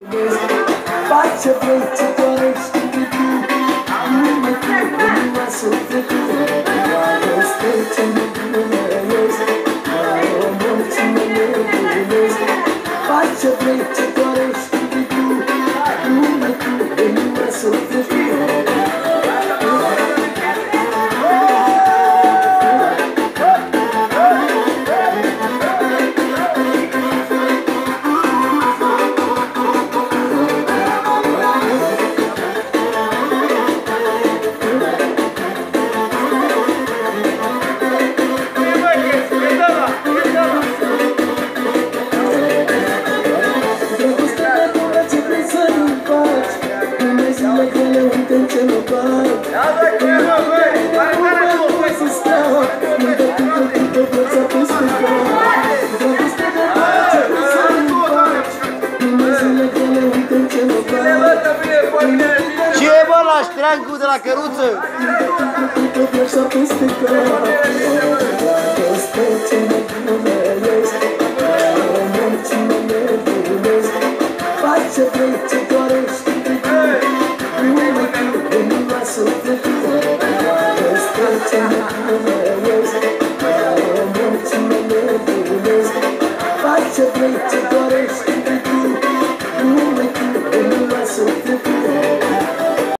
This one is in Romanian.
Faci ce vrei, ce dorești tu. Numai tu, inima sufletul. Dragoste ce nebunesc, mai omor ce nebunesc. Faci ce vrei, ce dorești tu. Numai tu, inima sufletul. Ce e, bă, la ștreangul de la căruță? Faci ce vrei, ce dorești numai tu, inima sufletul. Dragoste ce nebunesc, mai omor ce nebunesc. Faci ce vrei, ce